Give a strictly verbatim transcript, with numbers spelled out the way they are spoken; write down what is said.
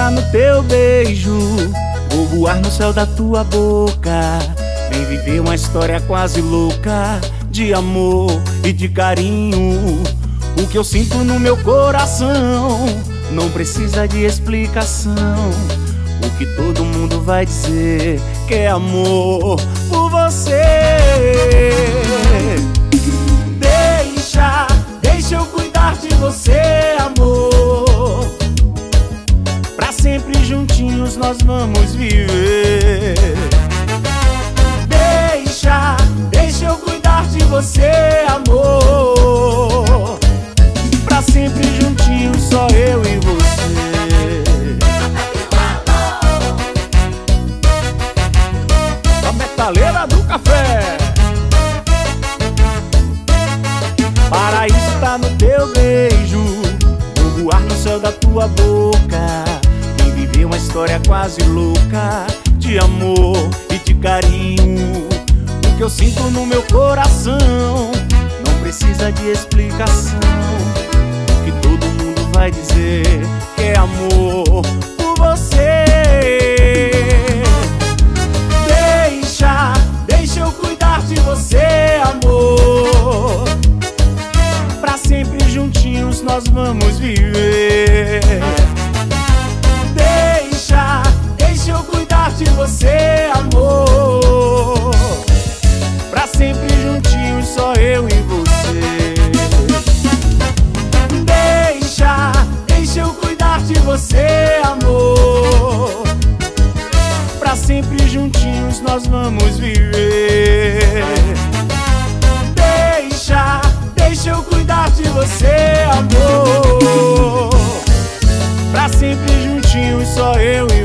está no teu beijo. Vou voar no céu da tua boca. Vem viver uma história quase louca de amor e de carinho. O que eu sinto no meu coração não precisa de explicação. O que todo mundo vai dizer que é amor por você. Deixa, deixa eu cuidar de você, amor. Pra sempre juntinhos nós vamos viver. Deixa, deixa eu cuidar de você, amor. Pra sempre juntinhos, só eu e você. A metaleira do café. Paraíso tá no teu beijo. Vou voar no céu da tua boca. Vem viver uma história quase louca de amor e de carinho. O que eu sinto no meu coração não precisa de explicação. O que todo mundo vai dizer que é amor por você. Deixa, deixa eu cuidar de você, amor. Pra sempre juntinhos nós vamos viver. Deixa, deixa eu cuidar de você, amor. Pra sempre juntinhos, só eu e você. Deixa, deixa eu cuidar de você, amor. Pra sempre juntinhos nós vamos viver. Deixa, deixa eu cuidar de você, amor. Pra sempre juntinhos, só eu e